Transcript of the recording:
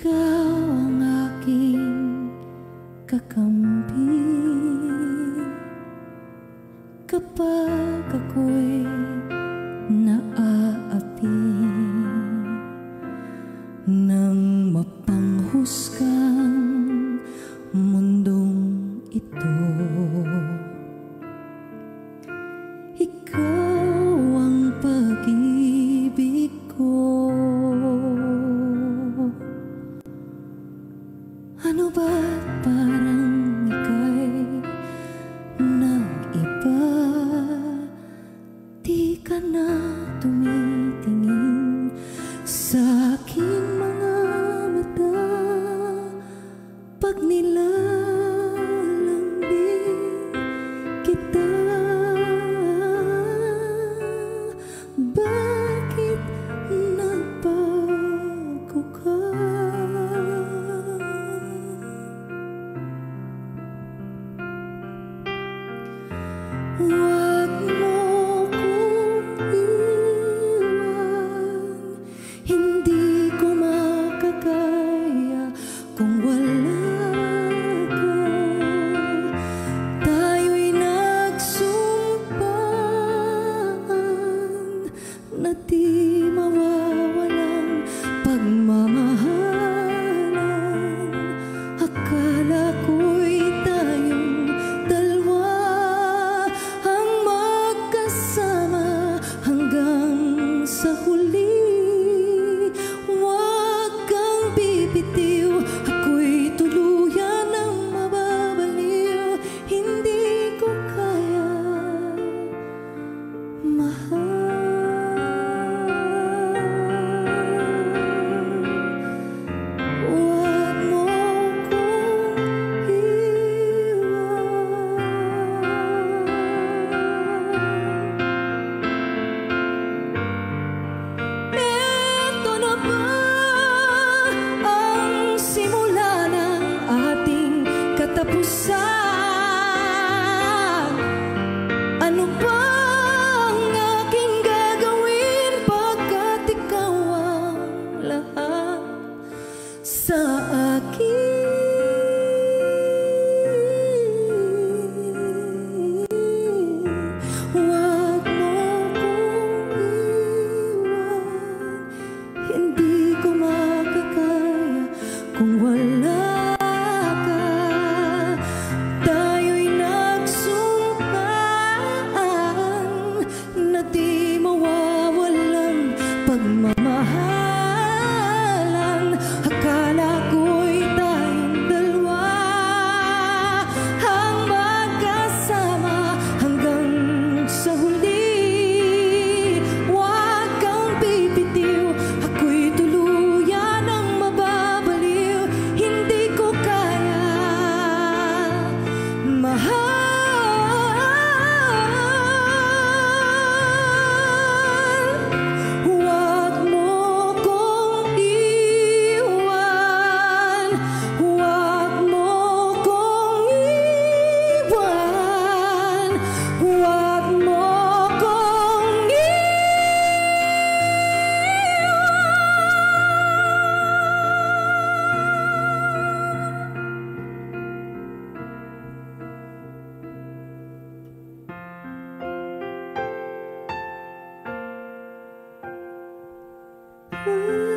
Ikaw ang aking kakampi kapag ako'y naaapi ng mapanghusgang mundong ito. Ikaw ang pag-ibig ko. Ano ba't parang ika'y nag-iba? Di ka na tumitingin sa aking mga mata pag nilalambing kita. Bakit nagbago ka? Huwag mo akong iwan, hindi ko makakaya kung wala ka. Tayo'y nagsumpaan na di mawawalang pagmamahalan. Akala ko'y tayong dalawa ang magkasama hanggang sa huli. Huwag kang bibitiw, ako'y tuluyan ng mababaliw. Hindi ko kaya mahal. Huwag mo akong iwan. Ito na ba ang simula ng ating katapusan? Ano ba ang aking gagawin pagkat ikaw ang lahat sa akin? Huwag mo akong iwan, hindi ko makakaya kung wala ka. Tayo'y nagsumpaan na di mawawalang pagmamahalan. Akala ko'y tayong dalawa ang magkasama hanggang sa huli. Huwag kang bibitiw, ako'y tuluyan ng mababaliw. Hindi ko kaya mahal. Huwag mo akong iwan. Huwag mo akong iwan. Huwag mo akong iwan.